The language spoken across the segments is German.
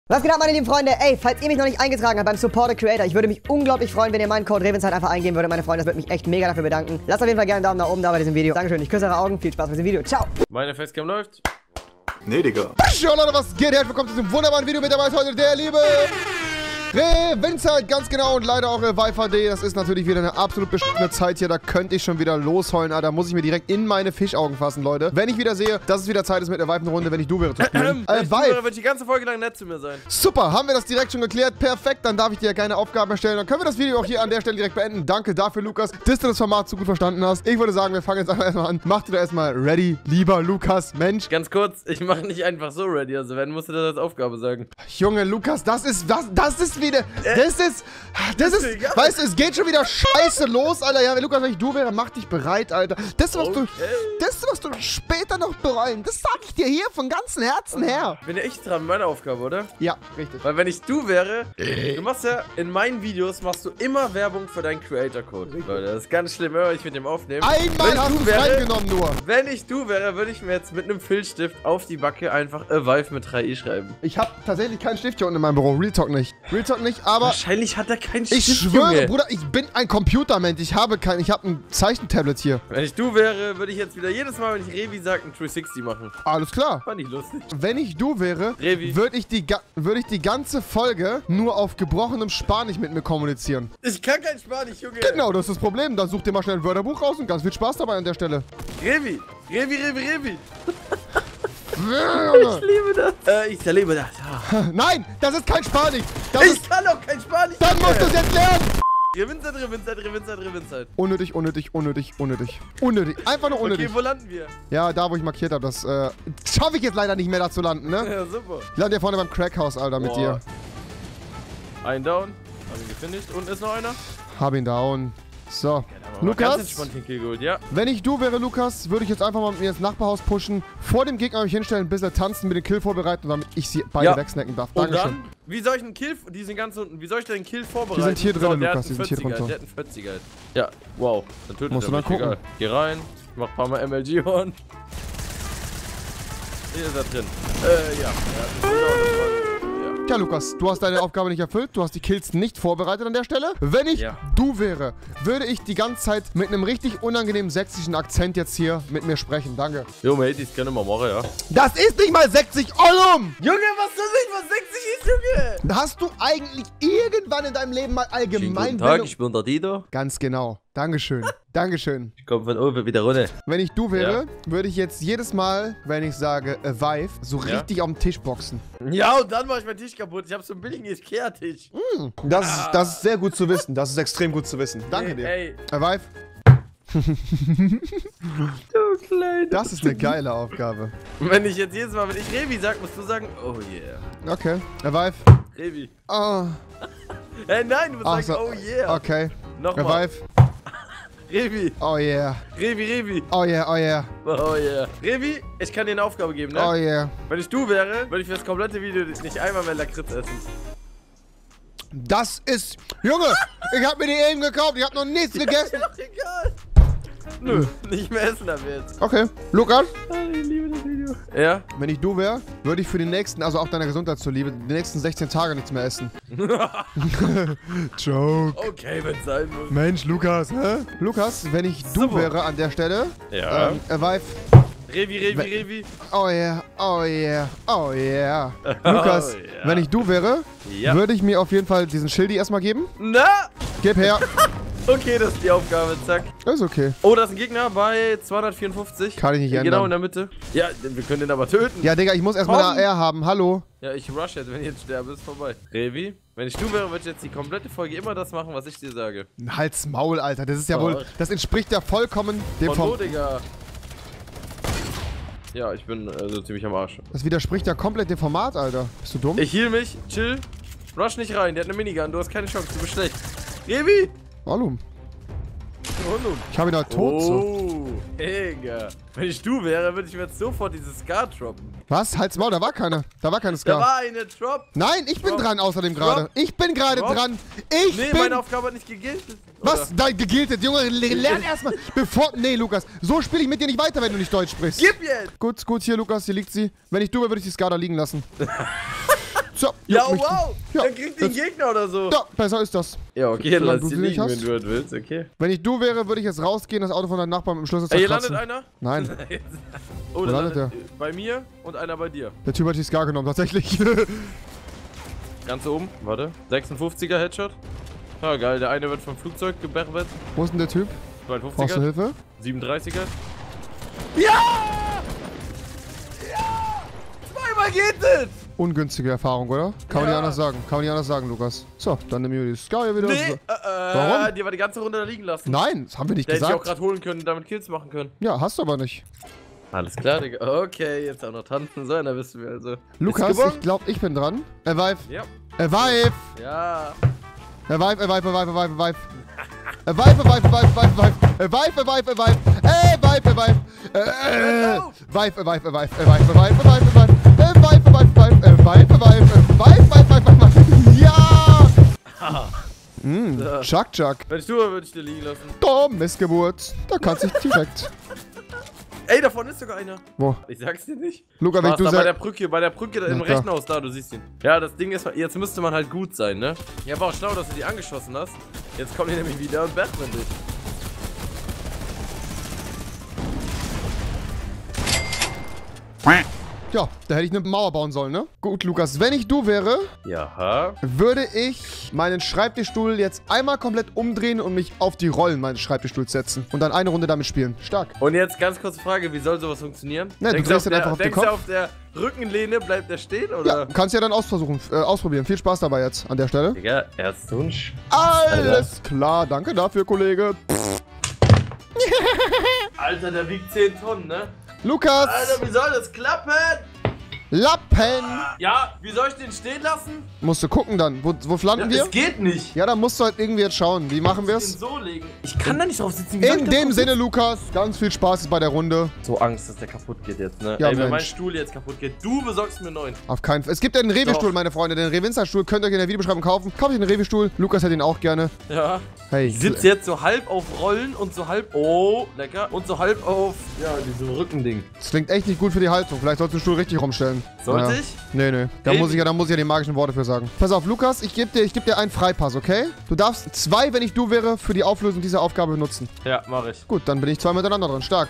Was geht ab, meine lieben Freunde? Ey, falls ihr mich noch nicht eingetragen habt beim Support a Creator, ich würde mich unglaublich freuen, wenn ihr meinen Code Reventzeit einfach eingeben würdet, meine Freunde. Das würde mich echt mega dafür bedanken. Lasst auf jeden Fall gerne einen Daumen nach oben da bei diesem Video. Dankeschön, ich küsse eure Augen. Viel Spaß mit diesem Video. Ciao. Meine Facecam läuft. Nee, Digga. Yo, Leute, was geht? Herzlich willkommen zu diesem wunderbaren Video. Mit dabei ist heute der liebe Reventzeit, ganz genau, und leider auch Revive HD. Das ist natürlich wieder eine absolut beschissene Zeit hier. Da könnte ich schon wieder losheulen, Alter. Da muss ich mir direkt in meine Fischaugen fassen, Leute. Wenn ich wieder sehe, dass es wieder Zeit ist mit Revive eine Runde, wenn ich du wäre zu spielen. Wenn ich du wäre, wird die ganze Folge lang nett zu mir sein. Super, haben wir das direkt schon geklärt. Perfekt, dann darf ich dir keine Aufgaben erstellen. Dann können wir das Video auch hier an der Stelle direkt beenden. Danke dafür, Lukas, dass du das Format so gut verstanden hast. Ich würde sagen, wir fangen jetzt einfach erstmal an. Mach dir da erstmal ready, lieber Lukas, Mensch. Ganz kurz, ich mache nicht einfach so ready. Also, wenn musst du das als Aufgabe sagen. Junge, Lukas, das ist wieder, weißt du, es geht schon wieder scheiße los, Alter. Ja, wenn Lukas, wenn ich du wäre, mach dich bereit, Alter. Das, was du später noch bereuen, das sag ich dir hier von ganzem Herzen her. Ich bin ja echt dran mit meiner Aufgabe, oder? Ja, richtig. Weil wenn ich du wäre, du machst ja, in meinen Videos machst du immer Werbung für deinen Creator-Code. Leute, das ist ganz schlimm, wenn ich mit dem aufnehme. Einmal hast du es reingenommen nur. Wenn ich du wäre, würde ich mir jetzt mit einem Filzstift auf die Backe einfach Revive mit 3i schreiben. Ich habe tatsächlich keinen Stift hier unten in meinem Büro. Real Talk nicht, aber... Wahrscheinlich hat er keinen Stift, Ich schwöre, Junge. Bruder, ich bin ein Computermensch. Ich habe ein Zeichentablet hier. Wenn ich du wäre, würde ich jetzt wieder jedes Mal, wenn ich Revi sage, ein 360 machen. Alles klar. Fand ich lustig. Wenn ich du wäre, Revi. würde ich die ganze Folge nur auf gebrochenem Spanisch mit mir kommunizieren. Ich kann kein Spanisch, Junge. Genau, das ist das Problem. Dann such dir mal schnell ein Wörterbuch raus und ganz viel Spaß dabei an der Stelle. Revi. Revi. Ich liebe das. Ich liebe das. Ja. Nein, das ist kein Spanisch. Ich kann auch kein Spanisch. Dann musst du es jetzt lernen. Reventzeit. Unnötig. Einfach nur unnötig. Okay, wo landen wir? Ja, da, wo ich markiert habe. Das schaffe ich jetzt leider nicht mehr, da zu landen, ne? Ja, super. Ich lande hier vorne beim Crackhaus, Alter, mit dir. Ein Down. Hab ihn gefinisht. Und ist noch einer? Hab ihn down. So. Ganz Lukas, entspannt den Kill geholt, ja. wenn ich du wäre, Lukas, würde ich jetzt einfach mal mit mir ins Nachbarhaus pushen, vor dem Gegner mich hinstellen, ein bisschen tanzen, mir den Kill vorbereiten, damit ich sie beide wegsnacken darf. Und Dankeschön. dann, wie soll ich einen Kill, die sind ganz unten, wie soll ich den Kill vorbereiten? Die sind hier drin, So, Lukas, die sind hier drunter. Der hat einen 40er. Ja, wow. Dann tötet Musst er du mich, dann gucken. egal. Geh rein, mach ein paar Mal MLG-Horn. Hier ist er drin. Ja. Ja, Lukas, du hast deine Aufgabe nicht erfüllt, du hast die Kills nicht vorbereitet an der Stelle. Wenn ich du wäre, würde ich die ganze Zeit mit einem richtig unangenehmen sächsischen Akzent jetzt hier mit mir sprechen. Danke. Jo, mate, das können wir machen, ja. Das ist nicht mal 60 Ollum! Junge, was soll ich, was 60 ist, Junge? Hast du eigentlich irgendwann in deinem Leben mal allgemein... Guten Tag, ich bin der Dieter. Ganz genau. Dankeschön. Dankeschön. Ich komme von oben wieder runter. Wenn ich du wäre, würde ich jetzt jedes Mal, wenn ich sage Vive, so richtig auf den Tisch boxen. Ja, und dann mache ich meinen Tisch kaputt. Ich habe so einen billigen Ikea-Tisch. Das ist sehr gut zu wissen. Das ist extrem gut zu wissen. Danke dir. Ey. Vive. Du Kleiner. Das ist eine geile Aufgabe. Wenn ich jetzt jedes Mal, wenn ich Revi sag, musst du sagen, oh yeah. Okay. Vive. Revi. Oh. Nein, du musst sagen, oh yeah. Okay. Nochmal. Vive. Revi. Oh yeah. Revi. Oh yeah, oh yeah. Oh yeah. Revi, ich kann dir eine Aufgabe geben, ne? Oh yeah. Wenn ich du wäre, würde ich für das komplette Video nicht einmal mehr Lakritz essen. Das ist... Junge, ich hab mir die eben gekauft. Ich hab noch nichts gegessen. Ist doch egal. Nö, nicht mehr essen ab jetzt. Okay. Lukas? Ich liebe das Video. Ja? Wenn ich du wäre, würde ich für die nächsten, also auch deiner Gesundheit zuliebe, die nächsten 16 Tage nichts mehr essen. Joke. Okay, wenn's sein muss. Mensch, Lukas, hä? Lukas, wenn ich du wäre an der Stelle, Ja. Vive. Revi. Oh yeah, oh yeah, oh yeah. Lukas, Oh yeah. wenn ich du wäre, würde ich mir auf jeden Fall diesen Schildi erstmal geben. Na! Gib her. Okay, das ist die Aufgabe, zack. Ist okay. Oh, da ist ein Gegner bei 254. Kann ich nicht ändern. Genau in der Mitte. Ja, wir können den aber töten. Ja, Digga, ich muss erstmal eine AR haben. Hallo. Ja, ich rush jetzt, wenn ich jetzt sterbe, ist vorbei. Revi, wenn ich du wäre, würde ich jetzt die komplette Folge immer das machen, was ich dir sage. Halt's Maul, Alter. Das ist ja wohl, das entspricht ja vollkommen dem Von wo, Digga? Ja, ich bin so ziemlich am Arsch. Das widerspricht ja komplett dem Format, Alter. Bist du dumm? Ich heal mich, chill. Rush nicht rein, der hat eine Minigun, du hast keine Chance, du bist schlecht. Revi! Warum? Ich habe ihn halt tot, so. Oh, Digga. Wenn ich du wäre, würde ich mir jetzt sofort dieses Scar droppen. Was? Halt's Maul, da war keine. Da war keine Da Scar. war eine Drop. Nein, ich bin Drop. dran außerdem Drop. gerade. Ich bin gerade Drop. dran. Nee, meine Aufgabe hat nicht gegiltet. Was? Nein, gegiltet. Junge, lern erstmal. Nee, Lukas. So spiele ich mit dir nicht weiter, wenn du nicht Deutsch sprichst. Gib jetzt! Gut, hier, Lukas. Hier liegt sie. Wenn ich du wäre, würde ich die Scar da liegen lassen. So. Ja, juckt mich. wow. Ja, Dann kriegt den Gegner oder so. Ja, besser ist das. Ja, okay, dann Solange lass du sie sie nicht liegen, hast. wenn du willst, okay. Wenn ich du wäre, würde ich jetzt rausgehen, das Auto von deinem Nachbarn mit dem Schlüssel Ey, hier landet zerkratzen. einer. Nein, Oh, Wo da landet landet bei mir und einer bei dir. der Typ hat die Scar genommen, tatsächlich. Ganz oben, warte. 56er Headshot. Ja, geil, der eine wird vom Flugzeug geberret. Wo ist denn der Typ? Brauchst du 52er, Hilfe? 37er. Ja! Ja! Zweimal geht es! Ungünstige Erfahrung, oder? Kann man Ja. nicht anders sagen. Kann man nicht anders sagen, Lukas. So, dann nehmen wir die Scar wieder. Nee, Warum? Die war die ganze Runde da liegen lassen. Nein, das haben wir nicht Der hätte ich auch gesagt. gerade holen können und damit Kills machen können. Ja, hast du aber nicht. Alles klar, Digga. Okay, jetzt auch noch tanzen sollen, da wissen wir also. Lukas, Ist gewonnen? ich glaube, ich bin dran. Vive. Ja. Vive. Ja. Vive. Vive. Vive. Ja! Chuck. Wenn ich tue, würde ich dir liegen lassen. Oh, Missgeburt. Da kannst du direkt. Ey, da vorne ist sogar einer. Wo? Ich sag's dir nicht. Luca, wenn Spaß, du da bei der sagst. Brücke da im Na klar. Rechenhaus da, du siehst ihn. Ja, das Ding ist, jetzt müsste man halt gut sein, ne? Ja, war auch schlau, dass du die angeschossen hast. Jetzt kommen die nämlich wieder und Batman dich. Ja, da hätte ich eine Mauer bauen sollen, ne? Gut, Lukas, wenn ich du wäre, Ja. würde ich meinen Schreibtischstuhl jetzt einmal komplett umdrehen und mich auf die Rollen meines Schreibtischstuhls setzen. Und dann eine Runde damit spielen. Stark. Und jetzt ganz kurze Frage, wie soll sowas funktionieren? Ne, du drehst den einfach auf den Denkst du, Kopf. auf der Rückenlehne bleibt der stehen, Ja, oder? kannst ja dann ausprobieren. Viel Spaß dabei jetzt an der Stelle. Digga, erst so ein Alles klar, danke dafür, Kollege. Alter, der wiegt 10 Tonnen, ne? Lukas, Alter, wie soll das klappen? Lappen. Ja, wie soll ich den stehen lassen? Musst du gucken dann. Wo landen wir? Das geht nicht. Ja, dann musst du halt irgendwie jetzt schauen. Wie machen wir Den es? so legen. Ich kann da nicht drauf sitzen. Wie soll ich In da dem drauf Sinne, Lukas, ganz viel Spaß bei der Runde. So Angst, dass der kaputt geht jetzt, ne? Ja, Ey, wenn mein Mensch. Stuhl jetzt kaputt geht, du besorgst mir einen neuen. Auf keinen Fall. Es gibt ja den Rewe-Stuhl, Doch. meine Freunde. Den Revinzer-Stuhl könnt ihr euch in der Videobeschreibung kaufen. Kauft euch den Rewe-Stuhl. Lukas hat ihn auch gerne. Ja. Hey. Ich sitze jetzt so halb auf Rollen und so halb. Oh, lecker. Und so halb auf. Ja, diesem Rückending. Das klingt echt nicht gut für die Haltung. Vielleicht sollst du den Stuhl richtig rumstellen. Sollte Ja. ich? Nee. Da Hey. muss ich ja die magischen Worte für sagen. Pass auf, Lukas, ich geb dir einen Freipass, okay? Du darfst 2, wenn ich du wäre, für die Auflösung dieser Aufgabe benutzen. Ja, mach ich. Gut, dann bin ich 2 miteinander dran. Stark.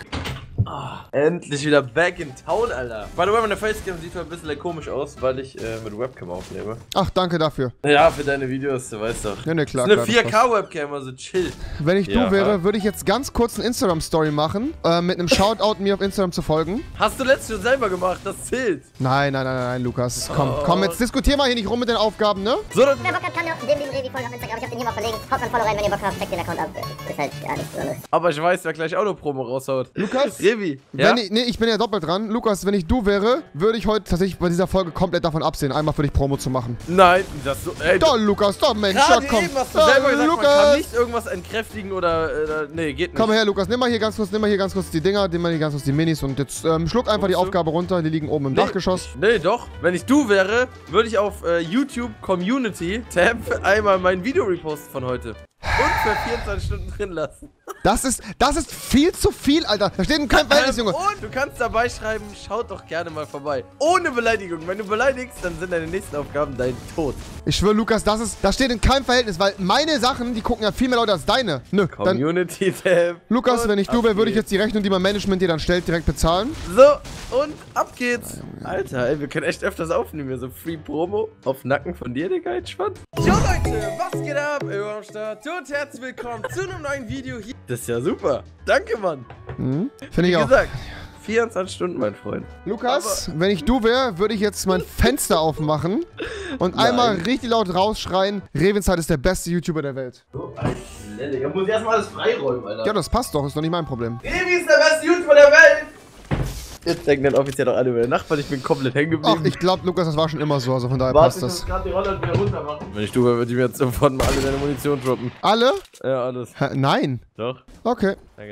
Endlich wieder back in town, Alter. By the way, meine Facecam sieht zwar ein bisschen komisch aus, weil ich mit Webcam aufnehme. Ach, danke dafür. Ja, für deine Videos, du weißt doch. Nee, klar. Das ist klar, eine das 4K-Webcam, also chill. Wenn ich Ja. du wäre, würde ich jetzt ganz kurz eine Instagram-Story machen, mit einem Shoutout mir auf Instagram zu folgen. Hast du letztes schon selber gemacht, das zählt. Nein, Lukas. Komm, jetzt diskutier mal hier nicht rum mit den Aufgaben, ne? So, dann. Wer Bock hat, kann mir auch dem lieben Revi folgen auf Instagram. Ich hab den hier mal verlegen. Haut mal Follow rein, wenn ihr Bock habt. Checkt den Account ab. Ist halt gar nichts anderes. Aber ich weiß, wer gleich auch noch Promo raushaut. Lukas? Revi. Ja? Ich bin ja doppelt dran. Lukas, wenn ich du wäre, würde ich heute tatsächlich bei dieser Folge komplett davon absehen, einmal für dich Promo zu machen. Nein, das so. Ey, Da, Lukas, da, Mensch, gerade ja, komm. eben hast du Da, selber gesagt, man kann Lukas. nicht irgendwas entkräftigen oder. Nee, geht nicht. Komm her, Lukas, nimm mal hier ganz kurz die Dinger, nimm mal hier ganz kurz die Minis und jetzt schluck einfach die Guckst du? Aufgabe runter. Die liegen oben im Nee, Dachgeschoss. Nee, doch. Wenn ich du wäre, würde ich auf YouTube Community Tab einmal mein Video reposten von heute. Und für 24 Stunden drin lassen. Das ist viel zu viel, Alter. Da steht kein Verhältnis, Junge. Und du kannst dabei schreiben, schaut doch gerne mal vorbei. Ohne Beleidigung. Wenn du beleidigst, dann sind deine nächsten Aufgaben dein Tod. Ich schwöre, Lukas, das steht in keinem Verhältnis, weil meine Sachen, die gucken ja viel mehr Leute als deine. Nö, dann, Community Tab. Lukas, Und wenn ich du wäre, ab würde ich geht's. jetzt die Rechnung, die mein Management dir dann stellt, direkt bezahlen. So, und ab geht's. Alter, ey, wir können echt öfters aufnehmen hier. So Free Promo auf Nacken von dir, Digga, entspannt. Jo, Leute, was geht ab? Ey, am Start. Und herzlich willkommen zu einem neuen Video hier. Das ist ja super. Danke, Mann. Finde ich Wie auch. gesagt, 24 Stunden, mein Freund. Lukas, wenn ich du wäre, würde ich jetzt mein Fenster aufmachen und einmal richtig laut rausschreien, Revinzeit ist der beste YouTuber der Welt. So ein Digga. Muss erstmal alles freiräumen, Alter. Ja, das passt doch, ist doch nicht mein Problem. Revi ist der beste YouTuber der Welt. Jetzt denken dann offiziell doch alle über den Nachbarn, ich bin komplett hängen geblieben. Ach, ich glaube, Lukas, das war schon immer so, also von daher Warte, passt ich muss das. gerade die Rolle wieder runter machen. Wenn ich du wäre, würde ich mir jetzt sofort mal alle deine Munition droppen. Alle? Ja, alles. Hä, nein. Doch. Okay. Danke.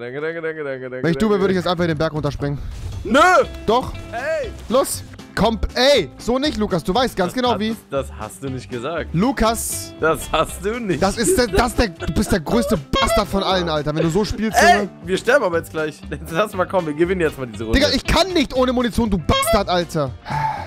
Wenn ich du wäre, würde ich jetzt einfach in den Berg runterspringen. Nö! Doch. Hey! Los. Komm, ey, so nicht, Lukas. Du weißt ganz genau wie. Das hast du nicht gesagt. Lukas, Das hast du nicht. du bist der größte Bastard von allen, Alter. Wenn du so spielst, Ey, Junge. wir sterben aber jetzt gleich. Jetzt lass mal kommen, wir gewinnen jetzt mal diese Runde. Digga, ich kann nicht ohne Munition, du Bastard, Alter.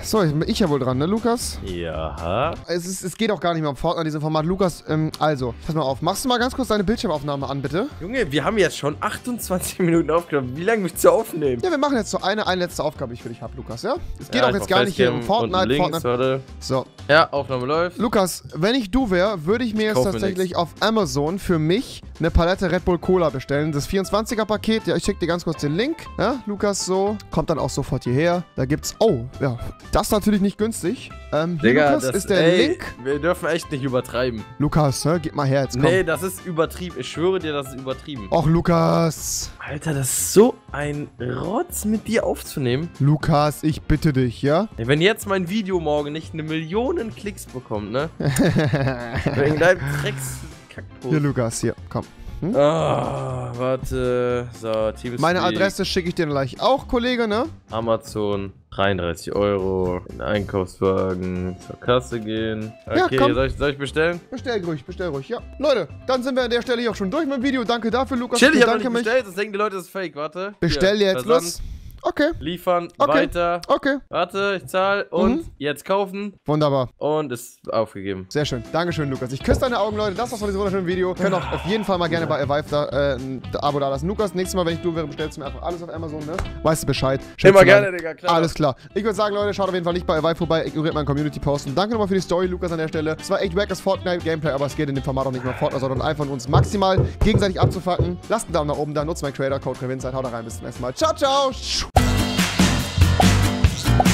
So, ich ja wohl dran, ne, Lukas? Ja. Es geht auch gar nicht mehr um Fortnite, diesem Format. Lukas, also, pass mal auf. Machst du mal ganz kurz deine Bildschirmaufnahme an, bitte? Junge, wir haben jetzt schon 28 Minuten aufgenommen. Wie lange möchtest du aufnehmen? Ja, wir machen jetzt so eine letzte Aufgabe, die ich für dich habe, Lukas, ja? Es geht auch jetzt gar nicht hier um Fortnite. Links, warte. So. Ja, Aufnahme läuft. Lukas, wenn ich du wäre, würde ich mir jetzt tatsächlich auf Amazon für mich eine Palette Red Bull Cola bestellen. Das 24er-Paket, ja, ich schicke dir ganz kurz den Link. Ja, Lukas, so. Kommt dann auch sofort hierher. Da gibt's, oh, ja, das ist natürlich nicht günstig. Digga, Lukas, ist der Link. Wir dürfen echt nicht übertreiben. Lukas, ne, gib mal her jetzt, komm. Nee, das ist übertrieben. Ich schwöre dir, das ist übertrieben. Och, Lukas. Alter, das ist so ein Rotz, mit dir aufzunehmen. Lukas, ich bitte dich, ja? Ey, wenn jetzt mein Video morgen nicht 1 Million Klicks bekommt, ne? Wegen deinem Dreckskackpost. Hier, Lukas, hier, komm. Oh, warte. So, Team Meine Adresse schicke ich dir gleich auch, Kollege, ne? Amazon, 33 €. In den Einkaufswagen, zur Kasse gehen. Okay, ja, soll ich bestellen? Bestell ruhig, ja. Leute, dann sind wir an der Stelle hier auch schon durch mit dem Video. Danke dafür, Lukas. Chill, ich hab noch nicht bestellt, das denken die Leute, das ist fake, warte. Bestell hier, jetzt, los. Okay. Liefern, okay. Weiter. Okay. Warte, ich zahle und jetzt kaufen. Wunderbar. Und ist aufgegeben. Sehr schön. Dankeschön, Lukas. Ich küsse deine Augen, Leute. Das war's von diesem wunderschönen Video. Könnt auch auf jeden Fall mal gerne bei Revive da ein Abo da lassen. Lukas, nächstes Mal, wenn ich du wäre, bestellst du mir einfach alles auf Amazon, ne? Weißt du Bescheid. Immer gerne, Digga, klar. Alles klar. Ich würde sagen, Leute, schaut auf jeden Fall nicht bei Revive vorbei. Ignoriert meinen Community-Post. Und danke nochmal für die Story, Lukas, an der Stelle. Es war echt wackes Fortnite-Gameplay, aber es geht in dem Format auch nicht mehr Fortnite, sondern einfach uns maximal gegenseitig abzufacken. Lasst einen Daumen nach oben da. Nutzt meinen Creator-Code Revinzeit. Haut da rein. Bis zum nächsten Mal. Ciao, ciao.